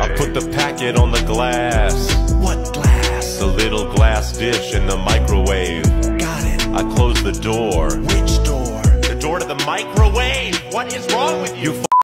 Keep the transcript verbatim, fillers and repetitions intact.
I put the packet on the glass. What glass? The little glass dish in the microwave. Got it. I closed the door. Which door? The door to the microwave. What is wrong with you? You